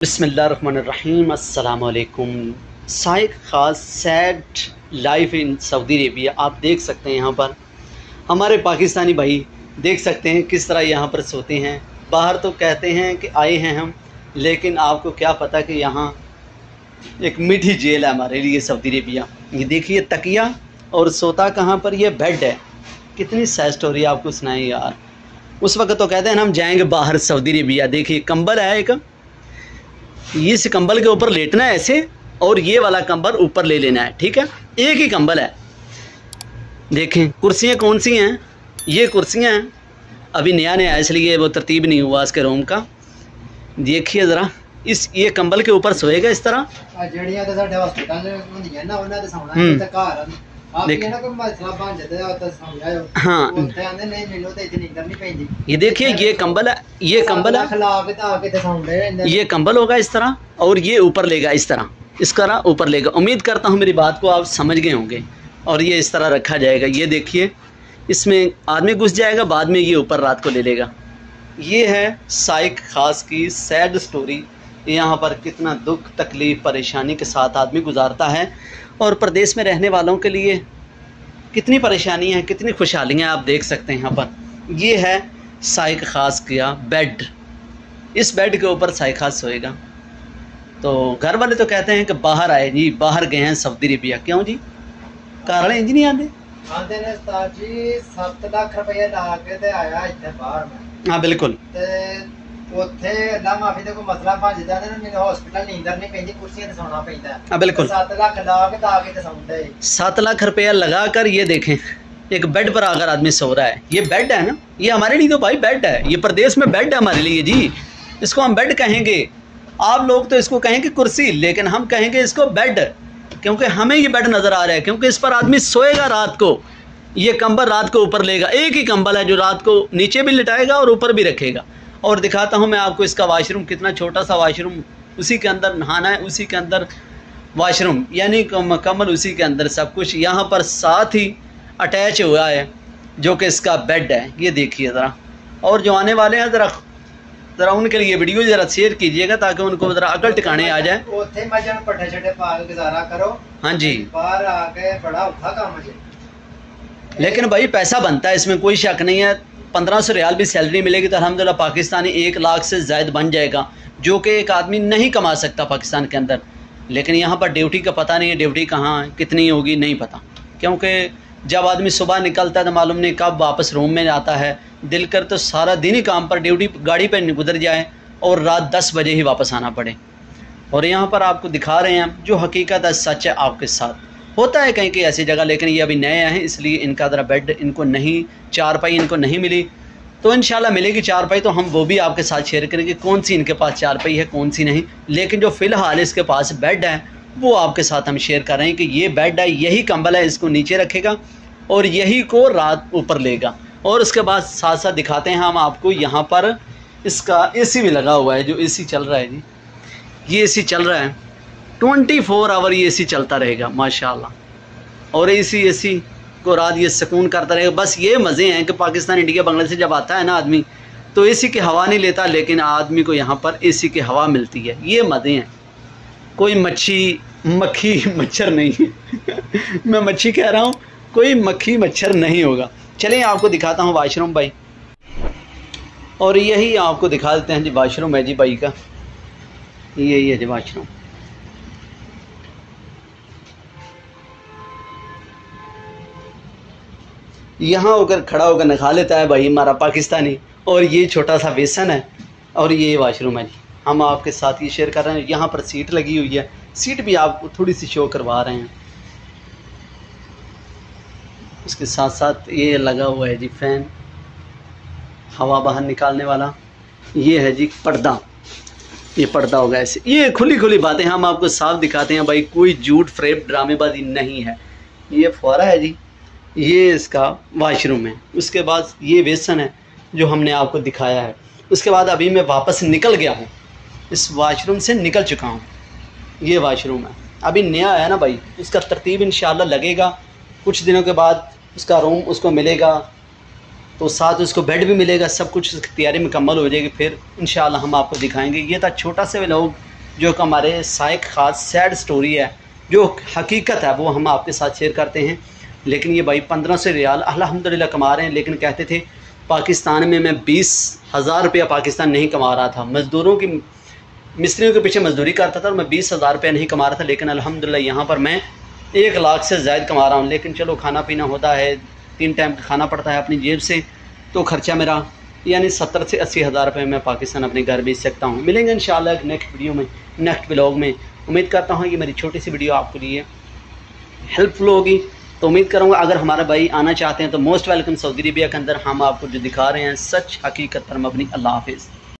बिस्मिल्लाहिर्रहमानिर्रहीम अस्सलामुअलैकुम। साइक ख़ास sad life in Saudi Arabia आप देख सकते हैं। यहाँ पर हमारे पाकिस्तानी भाई देख सकते हैं किस तरह यहाँ पर सोते हैं। बाहर तो कहते हैं कि आए हैं हम, लेकिन आपको क्या पता कि यहाँ एक मीठी जेल है हमारे लिए सऊदी अरेबिया। ये देखिए तकिया और सोता कहाँ पर, ये बेड है। कितनी सैड स्टोरी आपको सुनाएं यार। उस वक्त तो कहते हैं हम जाएंगे बाहर सऊदी अरेबिया। देखिए कंबल है एक, इस कंबल के ऊपर लेटना है ऐसे, और ये वाला कंबल ऊपर ले लेना है, ठीक है। एक ही कंबल है। देखें कुर्सियाँ कौन सी हैं, ये कुर्सियाँ हैं। अभी नया नया इसलिए वो तरतीब नहीं हुआ इसके रूम का। देखिए ज़रा, इस ये कंबल के ऊपर सोएगा इस तरह। हाँ ये देखिए ये कंबल है, ये कंबल है, ये कंबल होगा इस तरह, और ये ऊपर लेगा इस तरह, इस तरह ऊपर लेगा। उम्मीद करता हूँ मेरी बात को आप समझ गए होंगे। और ये इस तरह रखा जाएगा। ये देखिए इसमें आदमी घुस जाएगा, बाद में ये ऊपर रात को ले लेगा। ये है साइक ख़ास की सैड स्टोरी। यहाँ पर कितना दुख तकलीफ़ परेशानी के साथ आदमी गुजारता है, और प्रदेश में रहने वालों के लिए कितनी परेशानियाँ हैं, कितनी खुशहालियाँ आप देख सकते हैं। यहाँ पर ये है साइक ख़ास किया बेड। इस बेड के ऊपर साइक ख़ास सोएगा। तो घर वाले तो कहते हैं कि बाहर आए जी, बाहर गए हैं सऊदी अरेबिया। क्यों जी, घर वाले इंज नहीं आते? आंदे ने उस्ताद जी 7 लाख रुपया ला के ते आया इत्थे बाहर में। हाँ बिल्कुल। ते ਉੱਥੇ ਅੱਲਾ ਮਾਫੀ ਦਾ ਕੋਈ ਮਸਲਾ ਬਣ ਜਾਂਦਾ ਨਾ, ਮੈਨੂੰ ਹਸਪੀਟਲ ਨੀਂਦਰ ਨਹੀਂ ਪੈਂਦੀ, ਕੁਰਸੀਆਂ ਤੇ ਸੌਣਾ ਪੈਂਦਾ। हाँ बिल्कुल। 7 ਲੱਖ ਲਾ ਕੇ ਤਾਂ ਆ ਕੇ ਤੇ ਸੌਂਦਾ है। 7 लाख रुपया लगा कर ये देखें एक बेड पर आकर आदमी सो रहा है। ये बेड है ना, ये हमारे लिए तो भाई बेड है। ये प्रदेश में बेड है हमारे लिए जी। इसको हम बेड कहेंगे। आप लोग तो इसको कहेंगे कुर्सी, लेकिन हम कहेंगे इसको बेड, क्योंकि हमें ये बेड नज़र आ रहा है। क्योंकि इस पर आदमी सोएगा रात को। ये कंबल रात को ऊपर लेगा, एक ही कंबल है जो रात को नीचे भी लिटाएगा और ऊपर भी रखेगा। और दिखाता हूँ मैं आपको इसका वाशरूम, कितना छोटा सा वाशरूम, उसी के अंदर नहाना है, उसी के अंदर वाशरूम, यानी मुकम्मल उसी के अंदर सब कुछ। यहाँ पर साथ ही अटैच हुआ है जो कि इसका बेड है। ये देखिए ज़रा। और जो आने वाले हैं ज़रा उनके लिए वीडियो ज़रा शेयर कीजिएगा ताकि उनको ज़रा अकल टिकाने आ जाए। हाँ जी, लेकिन भाई पैसा बनता है, इसमें कोई शक नहीं है। 1500 रियाल भी सैलरी मिलेगी तो अल्हम्दुलिल्लाह पाकिस्तानी 1 लाख से ज़ायद बन जाएगा, जो कि एक आदमी नहीं कमा सकता पाकिस्तान के अंदर। लेकिन यहाँ पर ड्यूटी का पता नहीं है, ड्यूटी कहाँ कितनी होगी नहीं पता। क्योंकि जब आदमी सुबह निकलता है तो मालूम नहीं कब वापस रूम में आता है। दिल कर तो सारा दिन ही काम पर, ड्यूटी गाड़ी पर गुजर जाए और रात 10 बजे ही वापस आना पड़े। और यहाँ पर आपको दिखा रहे हैं जो हकीकत है, सच है आपके साथ। होता है कहीं कहीं ऐसी जगह, लेकिन ये अभी नए हैं इसलिए इनका ज़रा बेड इनको नहीं, चारपाई इनको नहीं मिली। तो इंशाल्लाह मिलेगी चारपाई, तो हम वो भी आपके साथ शेयर करेंगे कौन सी इनके पास चारपाई है कौन सी नहीं। लेकिन जो फ़िलहाल इसके पास बेड है वो आपके साथ हम शेयर कर रहे हैं कि ये बेड है, यही कंबल है, इसको नीचे रखेगा और यही को रात ऊपर लेगा। और उसके बाद साथ साथ दिखाते हैं हम आपको, यहाँ पर इसका AC भी लगा हुआ है। जो AC चल रहा है जी, ये AC चल रहा है 24 आवर, ये AC चलता रहेगा माशाल्लाह। और AC को रात ये सुकून करता रहेगा। बस ये मज़े हैं कि पाकिस्तान, इंडिया, बांग्लादेश जब आता है ना आदमी, तो AC की हवा नहीं लेता, लेकिन आदमी को यहाँ पर AC की हवा मिलती है। ये मज़े हैं। कोई मक्खी मच्छर नहीं है मैं मच्छी कह रहा हूँ, कोई मक्खी मच्छर नहीं होगा। चलिए आपको दिखाता हूँ वाशरूम भाई। और यही आपको दिखा देते हैं जी, वाशरूम है जी भाई का, यही है जी वाशरूम। यहाँ होकर खड़ा होकर नखा लेता है भाई हमारा पाकिस्तानी। और ये छोटा सा बेसन है और ये वाशरूम है जी। हम आपके साथ ये शेयर कर रहे हैं। यहाँ पर सीट लगी हुई है, सीट भी आपको थोड़ी सी शो करवा रहे हैं। उसके साथ साथ ये लगा हुआ है जी फ़ैन, हवा बाहर निकालने वाला। ये है जी पर्दा, ये पर्दा होगा ऐसे। ये खुली खुली बातें हम आपको साफ दिखाते हैं भाई, कोई झूठ फ्रेब ड्रामेबाजी नहीं है। ये फुआरा है जी, ये इसका वाशरूम है। उसके बाद ये बेसन है जो हमने आपको दिखाया है। उसके बाद अभी मैं वापस निकल गया हूँ, इस वाशरूम से निकल चुका हूँ। ये वाशरूम है, अभी नया है ना भाई, उसका तरतीब इंशाल्लाह लगेगा। कुछ दिनों के बाद उसका रूम उसको मिलेगा, तो साथ उसको बेड भी मिलेगा। सब कुछ उसकी तैयारी मुकम्मल हो जाएगी, फिर इंशाल्लाह हम आपको दिखाएंगे। ये था छोटा सा व्लॉग जो कि हमारे साइक खास सैड स्टोरी है, जो हकीकत है वो हम आपके साथ शेयर करते हैं। लेकिन ये भाई 1500 रियाल अल्हम्दुलिल्लाह कमा रहे हैं, लेकिन कहते थे पाकिस्तान में मैं 20,000 रुपया पाकिस्तान नहीं कमा रहा था, मज़दूरों की मिस्त्रियों के पीछे मजदूरी करता था और मैं 20,000 रुपया नहीं कमा रहा था, लेकिन अल्हम्दुलिल्लाह यहाँ पर मैं 1 लाख से ज़ायद कमा रहा हूँ। लेकिन चलो खाना पीना होता है, 3 टाइम का खाना पड़ता है अपनी जेब से, तो खर्चा मेरा यानी 70 से 80 हज़ार रुपये मैं पाकिस्तान अपने घर भेज सकता हूँ। मिलेंगे इंशाल्लाह एक नेक्स्ट वीडियो में, नेक्स्ट ब्लॉग में। उम्मीद करता हूँ कि मेरी छोटी सी वीडियो आपके लिए हेल्पफुल होगी। तो उम्मीद करूँगा अगर हमारा भाई आना चाहते हैं तो मोस्ट वेलकम सऊदी अरबिया के अंदर। हम आपको जो दिखा रहे हैं सच हकीकत पर मबनी। अल्लाह हाफिज़।